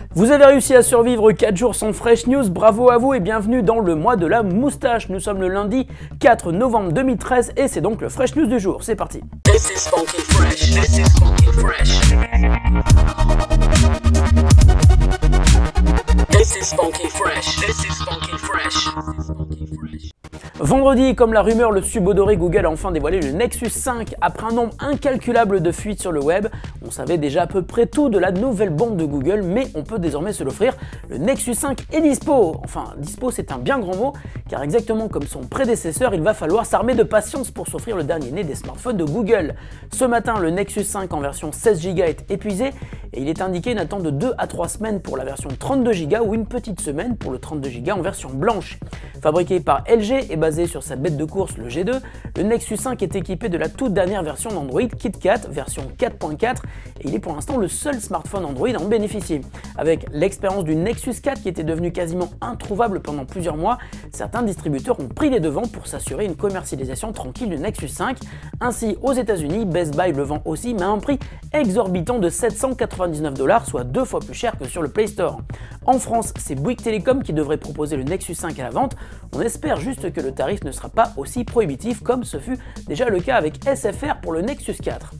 Vous avez réussi à survivre 4 jours sans Fresh News, bravo à vous et bienvenue dans le mois de la moustache. Nous sommes le lundi 4 novembre 2013 et c'est donc le Fresh News du jour, c'est parti. This is funky fresh. This is funky fresh. This is funky fresh. This is funky fresh. Vendredi, comme la rumeur le subodoré, Google a enfin dévoilé le Nexus 5. Après un nombre incalculable de fuites sur le web, on savait déjà à peu près tout de la nouvelle bombe de Google, mais on peut désormais se l'offrir. Le Nexus 5 est dispo. Enfin, dispo c'est un bien grand mot, car exactement comme son prédécesseur, il va falloir s'armer de patience pour s'offrir le dernier né des smartphones de Google. Ce matin, le Nexus 5 en version 16 Go est épuisé et il est indiqué une attente de 2 à 3 semaines pour la version 32 Go ou une petite semaine pour le 32 Go en version blanche. Fabriqué par LG et basé sur sa bête de course, le G2, le Nexus 5 est équipé de la toute dernière version d'Android KitKat, version 4.4, et il est pour l'instant le seul smartphone Android à en bénéficier. Avec l'expérience du Nexus 4 qui était devenu quasiment introuvable pendant plusieurs mois, certains distributeurs ont pris les devants pour s'assurer une commercialisation tranquille du Nexus 5. Ainsi, aux États-Unis, Best Buy le vend aussi, mais à un prix exorbitant de 799 $, soit 2 fois plus cher que sur le Play Store. En France, c'est Bouygues Telecom qui devrait proposer le Nexus 5 à la vente. On espère juste que le tarif ne sera pas aussi prohibitif comme ce fut déjà le cas avec SFR pour le Nexus 4.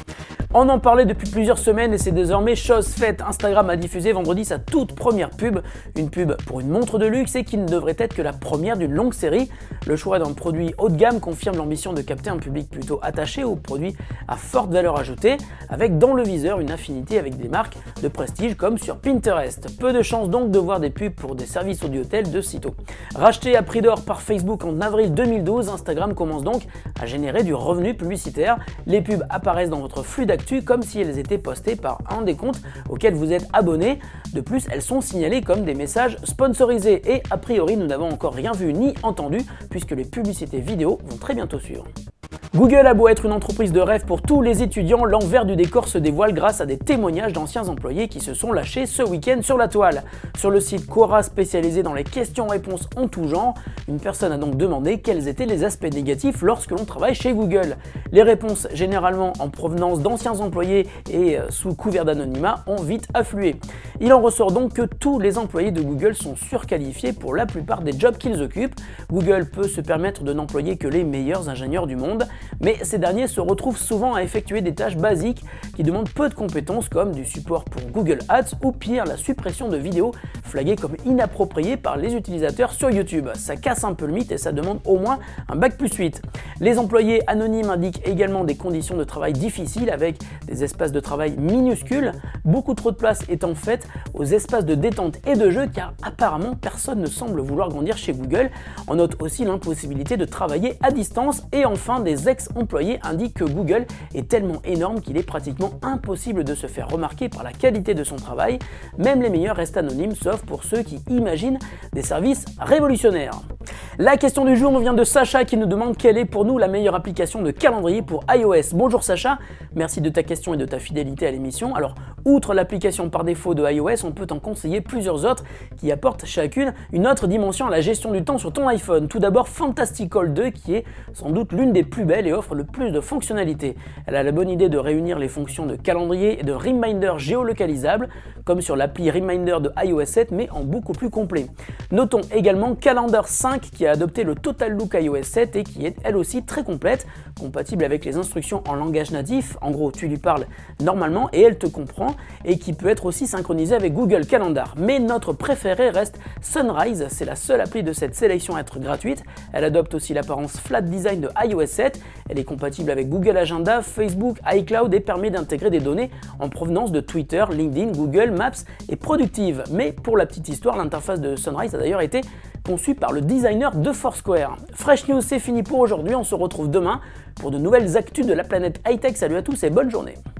On en parlait depuis plusieurs semaines et c'est désormais chose faite. Instagram a diffusé vendredi sa toute première pub, une pub pour une montre de luxe et qui ne devrait être que la première d'une longue série. Le choix d'un produit haut de gamme confirme l'ambition de capter un public plutôt attaché aux produits à forte valeur ajoutée, avec dans le viseur une affinité avec des marques de prestige comme sur Pinterest. Peu de chance donc de voir des pubs pour des services audio-hôtels de sitôt. Racheté à prix d'or par Facebook en avril 2012, Instagram commence donc à générer du revenu publicitaire. Les pubs apparaissent dans votre flux d'actu comme si elles étaient postées par un des comptes auxquels vous êtes abonné. De plus, elles sont signalées comme des messages sponsorisés et a priori nous n'avons encore rien vu ni entendu puisque les publicités vidéo vont très bientôt suivre. Google a beau être une entreprise de rêve pour tous les étudiants, l'envers du décor se dévoile grâce à des témoignages d'anciens employés qui se sont lâchés ce week-end sur la toile. Sur le site Quora spécialisé dans les questions-réponses en tout genre, une personne a donc demandé quels étaient les aspects négatifs lorsque l'on travaille chez Google. Les réponses, généralement en provenance d'anciens employés et sous couvert d'anonymat, ont vite afflué. Il en ressort donc que tous les employés de Google sont surqualifiés pour la plupart des jobs qu'ils occupent. Google peut se permettre de n'employer que les meilleurs ingénieurs du monde, mais ces derniers se retrouvent souvent à effectuer des tâches basiques qui demandent peu de compétences comme du support pour Google Ads ou pire la suppression de vidéos flaguées comme inappropriées par les utilisateurs sur YouTube. Ça casse un peu le mythe et ça demande au moins un bac+8. Les employés anonymes indiquent également des conditions de travail difficiles avec des espaces de travail minuscules, beaucoup trop de place étant faite aux espaces de détente et de jeu car apparemment personne ne semble vouloir grandir chez Google. On note aussi l'impossibilité de travailler à distance et enfin des ex-employés indiquent que Google est tellement énorme qu'il est pratiquement impossible de se faire remarquer par la qualité de son travail. Même les meilleurs restent anonymes sauf pour ceux qui imaginent des services révolutionnaires. La question du jour nous vient de Sacha qui nous demande quelle est pour nous la meilleure application de calendrier pour iOS. Bonjour Sacha, merci de ta question et de ta fidélité à l'émission. Alors, outre l'application par défaut de iOS, on peut en conseiller plusieurs autres qui apportent chacune une autre dimension à la gestion du temps sur ton iPhone. Tout d'abord Fantastical 2 qui est sans doute l'une des plus belles et offre le plus de fonctionnalités. Elle a la bonne idée de réunir les fonctions de calendrier et de reminder géolocalisables comme sur l'appli Reminder de iOS 7 mais en beaucoup plus complet. Notons également Calendar 5 qui a adopté le Total Look iOS 7 et qui est elle aussi très complète, compatible avec les instructions en langage natif, en gros tu lui parles normalement et elle te comprend, et qui peut être aussi synchronisée avec Google Calendar. Mais notre préférée reste Sunrise, c'est la seule appli de cette sélection à être gratuite, elle adopte aussi l'apparence flat design de iOS 7, elle est compatible avec Google Agenda, Facebook, iCloud et permet d'intégrer des données en provenance de Twitter, LinkedIn, Google Maps et Productive. Mais pour la petite histoire, l'interface de Sunrise a d'ailleurs été conçue par le designer de Foursquare. Fresh News, c'est fini pour aujourd'hui, on se retrouve demain pour de nouvelles actus de la planète high-tech. Salut à tous et bonne journée.